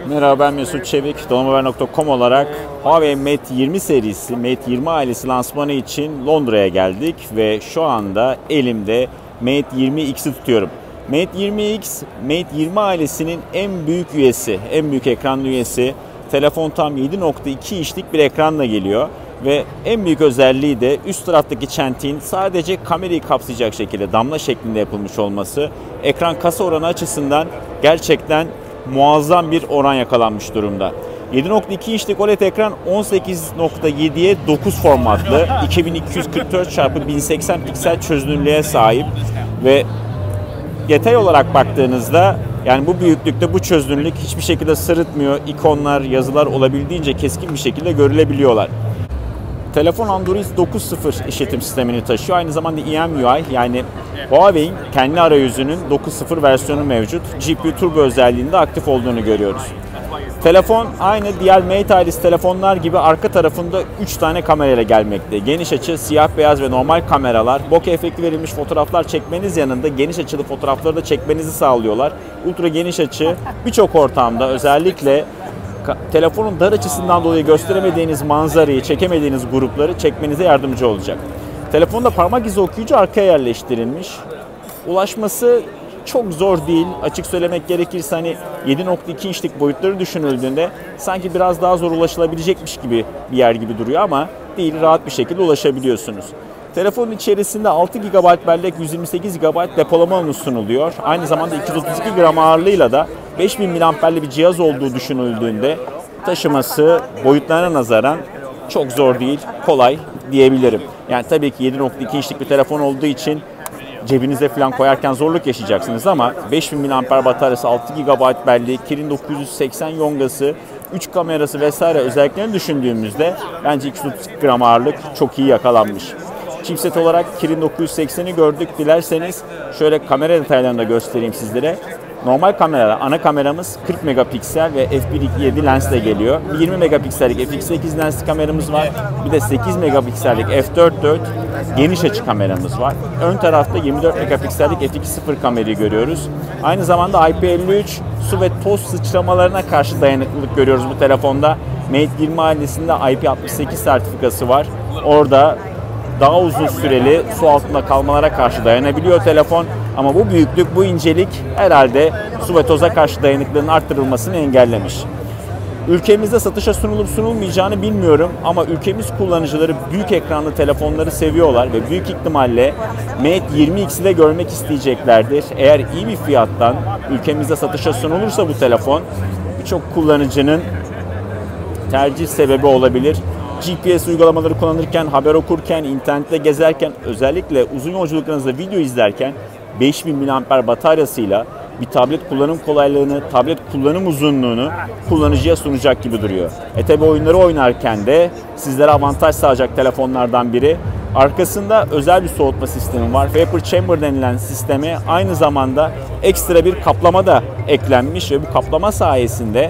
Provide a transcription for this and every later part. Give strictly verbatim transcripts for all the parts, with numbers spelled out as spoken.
Merhaba, ben Mesut Çevik. Dolamahaber nokta com olarak Huawei Mate yirmi serisi, Mate yirmi ailesi lansmanı için Londra'ya geldik ve şu anda elimde Mate yirmi X'i tutuyorum. Mate yirmi X, Mate yirmi ailesinin en büyük üyesi, en büyük ekranlı üyesi. Telefon tam yedi nokta iki inçlik bir ekranla geliyor ve en büyük özelliği de üst taraftaki çentiğin sadece kamerayı kapsayacak şekilde damla şeklinde yapılmış olması. Ekran kasa oranı açısından gerçekten muazzam bir oran yakalanmış durumda. yedi nokta iki inçlik O L E D ekran on sekiz nokta yediye dokuz formatlı, iki bin iki yüz kırk dört çarpı bin seksen piksel çözünürlüğe sahip ve detay olarak baktığınızda, yani bu büyüklükte bu çözünürlük hiçbir şekilde sırıtmıyor. İkonlar, yazılar olabildiğince keskin bir şekilde görülebiliyorlar. Telefon Android dokuz nokta sıfır işletim sistemini taşıyor. Aynı zamanda E M U I, yani Huawei'in kendi arayüzünün dokuz nokta sıfır versiyonu mevcut. G P U Turbo özelliğinde aktif olduğunu görüyoruz. Telefon aynı diğer Mate ailesi telefonlar gibi arka tarafında üç tane kamerayla gelmekte. Geniş açı, siyah beyaz ve normal kameralar, bokeh efekti verilmiş fotoğraflar çekmeniz yanında geniş açılı fotoğrafları da çekmenizi sağlıyorlar. Ultra geniş açı birçok ortamda, özellikle telefonun dar açısından dolayı gösteremediğiniz manzarayı, çekemediğiniz grupları çekmenize yardımcı olacak. Telefonda parmak izi okuyucu arkaya yerleştirilmiş. Ulaşması çok zor değil. Açık söylemek gerekirse hani yedi nokta iki inçlik boyutları düşünüldüğünde sanki biraz daha zor ulaşılabilecekmiş gibi bir yer gibi duruyor ama değil, rahat bir şekilde ulaşabiliyorsunuz. Telefonun içerisinde altı gigabayt bellek, yüz yirmi sekiz gigabayt depolama alanı sunuluyor. Aynı zamanda iki yüz otuz iki gram ağırlığıyla da beş bin miliamperli bir cihaz olduğu düşünüldüğünde taşıması boyutlarına nazaran çok zor değil, kolay diyebilirim. Yani tabii ki yedi nokta iki inçlik bir telefon olduğu için cebinize falan koyarken zorluk yaşayacaksınız ama beş bin miliamper bataryası, altı gigabayt belleği, Kirin dokuz yüz seksen yongası, üç kamerası vesaire özelliklerini düşündüğümüzde bence iki yüz otuz iki gram ağırlık çok iyi yakalanmış. Chipset olarak Kirin dokuz yüz sekseni gördük. Dilerseniz şöyle kamera detaylarını da göstereyim sizlere. Normal kamera, ana kameramız kırk megapiksel ve f bir nokta yedi lensle geliyor. yirmi megapiksellik f iki sekiz lensli kameramız var. Bir de sekiz megapiksellik f dört nokta dört geniş açı kameramız var. Ön tarafta yirmi dört megapiksellik f iki nokta sıfır kamerayı görüyoruz. Aynı zamanda I P elli üç su ve toz sıçramalarına karşı dayanıklılık görüyoruz bu telefonda. Mate yirmi ailesinde I P altmış sekiz sertifikası var. Orada daha uzun süreli su altında kalmalara karşı dayanabiliyor telefon. Ama bu büyüklük, bu incelik herhalde su ve toza karşı dayanıklılığının arttırılmasını engellemiş. Ülkemizde satışa sunulup sunulmayacağını bilmiyorum ama ülkemiz kullanıcıları büyük ekranlı telefonları seviyorlar ve büyük ihtimalle Mate yirmi X'i de görmek isteyeceklerdir. Eğer iyi bir fiyattan ülkemizde satışa sunulursa bu telefon birçok kullanıcının tercih sebebi olabilir. G P S uygulamaları kullanırken, haber okurken, internette gezerken, özellikle uzun yolculuklarınızda video izlerken beş bin miliamper bataryasıyla bir tablet kullanım kolaylığını, tablet kullanım uzunluğunu kullanıcıya sunacak gibi duruyor. E tabi oyunları oynarken de sizlere avantaj sağlayacak telefonlardan biri. Arkasında özel bir soğutma sistemi var. Vapor Chamber denilen sisteme aynı zamanda ekstra bir kaplama da eklenmiş ve bu kaplama sayesinde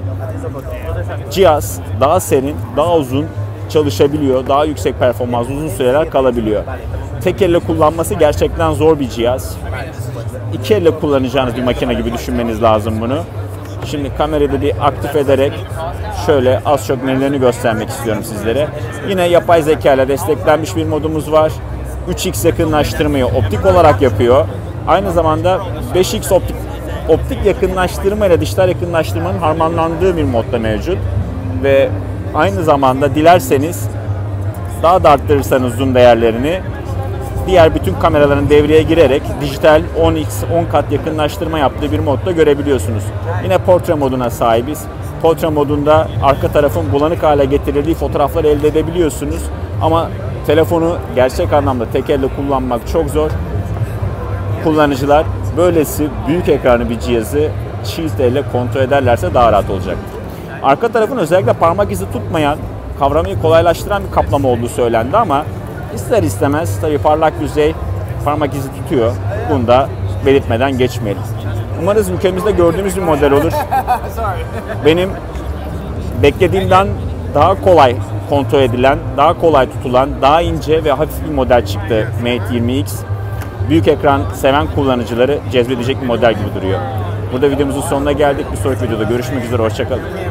cihaz daha serin, daha uzun çalışabiliyor, daha yüksek performans, uzun süreler kalabiliyor. Tek elle kullanması gerçekten zor bir cihaz. İki elle kullanacağınız bir makine gibi düşünmeniz lazım bunu. Şimdi kamerayı da bir aktif ederek şöyle az çok nelerini göstermek istiyorum sizlere. Yine yapay zeka ile desteklenmiş bir modumuz var. üç x yakınlaştırmayı optik olarak yapıyor. Aynı zamanda beş x optik optik yakınlaştırma ile dijital yakınlaştırmanın harmanlandığı bir modda mevcut. Ve aynı zamanda dilerseniz daha da arttırırsanız zoom değerlerini diğer bütün kameraların devreye girerek dijital on x on kat yakınlaştırma yaptığı bir modda görebiliyorsunuz. Yine portre moduna sahibiz. Portre modunda arka tarafın bulanık hale getirildiği fotoğrafları elde edebiliyorsunuz. Ama telefonu gerçek anlamda tek elle kullanmak çok zor. Kullanıcılar böylesi büyük ekranlı bir cihazı çift elle kontrol ederlerse daha rahat olacaktır. Arka tarafın özellikle parmak izi tutmayan, kavramayı kolaylaştıran bir kaplama olduğu söylendi ama ister istemez tabii parlak yüzey parmak izi tutuyor. Bunu da belirtmeden geçmeyelim. Umarız ülkemizde gördüğümüz bir model olur. Benim beklediğimden daha kolay kontrol edilen, daha kolay tutulan, daha ince ve hafif bir model çıktı Mate yirmi X. Büyük ekran seven kullanıcıları cezbedecek bir model gibi duruyor. Burada videomuzun sonuna geldik. Bir sonraki videoda görüşmek üzere. Hoşça kalın.